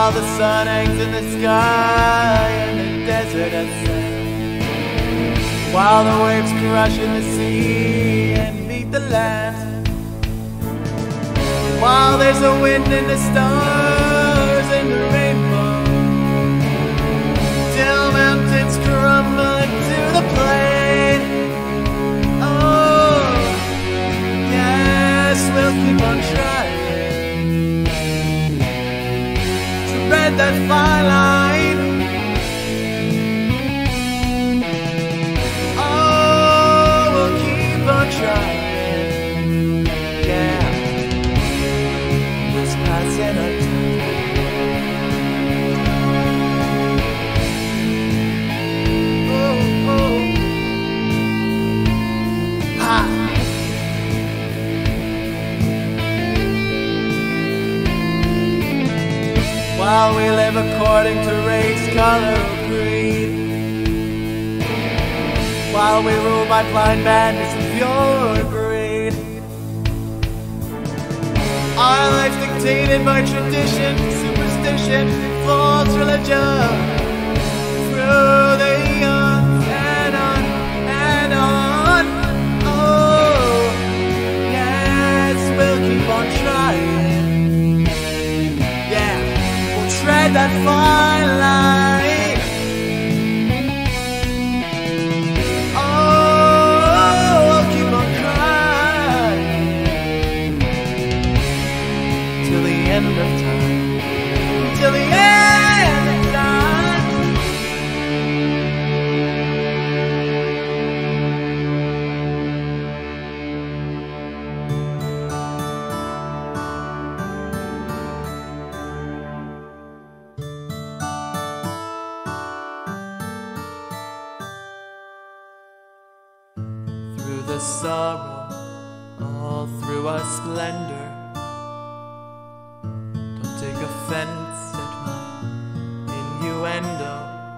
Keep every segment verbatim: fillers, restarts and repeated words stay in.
while the sun hangs in the sky and the desert has sand, while the waves crash in the sea and meet the land, while there's a wind and the stars and the rainbow, till mountains crumble into the plain. Oh, yes, we'll keep on trying to tread that fine line. Oh, we'll keep on trying. Yeah, just passing our time. Oh, oh. Ha. While we live according to race, color, or creed, while we rule by blind madness and pure greed, our lives dictated by tradition, superstition, false religion, through the eons and on and on. Oh, yes, we'll keep on trying. Yeah, we'll tread that fine line. Oh, we'll keep on crying till the end of time, till the end of time. Through the sorrow, all through our splendor, don't take offense at my innuendo.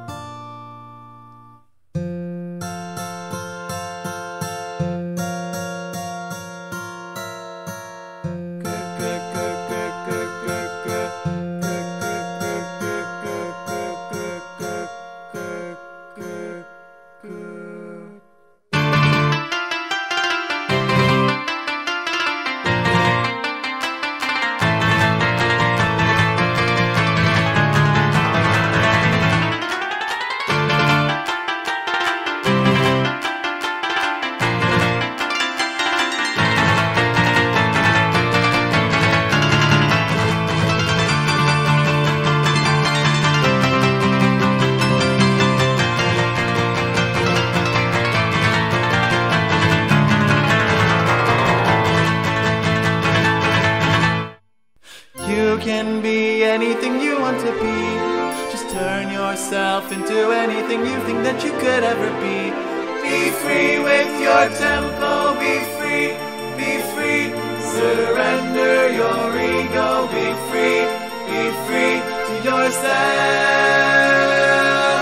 You can be anything you want to be. Just turn yourself into anything you think that you could ever be. Be free with your tempo, be free, be free. Surrender your ego, be free, be free to yourself.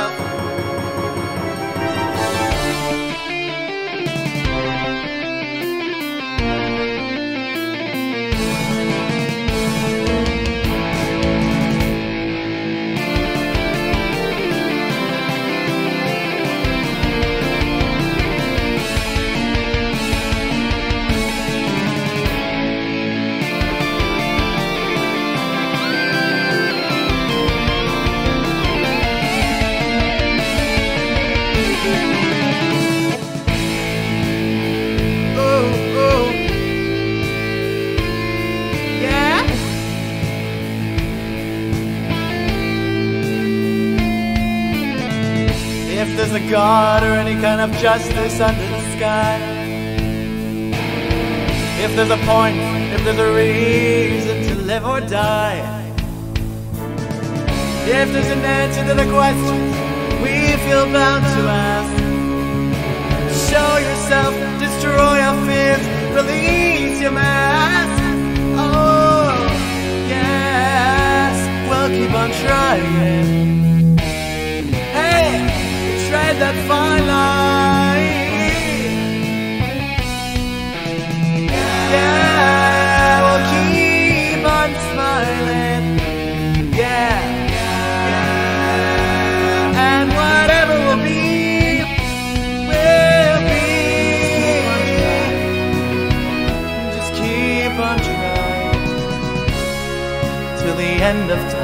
If there's a God or any kind of justice under the sky, if there's a point, if there's a reason to live or die, if there's an answer to the questions we feel bound to ask, show yourself, destroy your fears, release your mask. Oh, yes, we'll keep on trying. Tread that fine line. Yeah, we'll keep on smiling. Yeah. end of